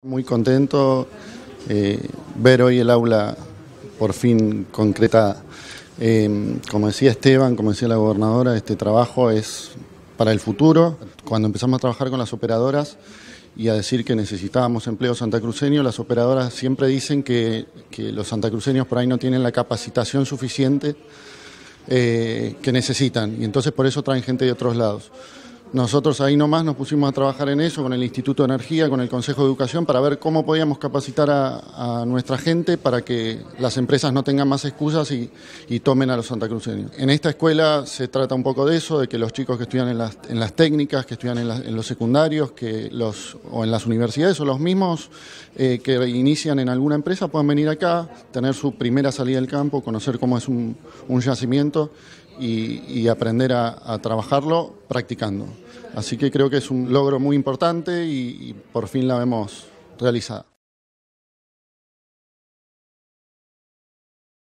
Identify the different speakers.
Speaker 1: Muy contento ver hoy el aula por fin concretada. Como decía Esteban, como decía la gobernadora, este trabajo es para el futuro. Cuando empezamos a trabajar con las operadoras y a decir que necesitábamos empleo santacruceño, las operadoras siempre dicen que los santacruceños por ahí no tienen la capacitación suficiente que necesitan, y entonces por eso traen gente de otros lados. Nosotros ahí nomás nos pusimos a trabajar en eso con el Instituto de Energía, con el Consejo de Educación, para ver cómo podíamos capacitar a nuestra gente para que las empresas no tengan más excusas y tomen a los santacruceños. En esta escuela se trata un poco de eso, de que los chicos que estudian en las técnicas, que estudian en los secundarios, o en las universidades, o los mismos que inician en alguna empresa, puedan venir acá, tener su primera salida del campo, conocer cómo es un yacimiento y aprender a trabajarlo practicando. Así que creo que es un logro muy importante y por fin la vemos realizada.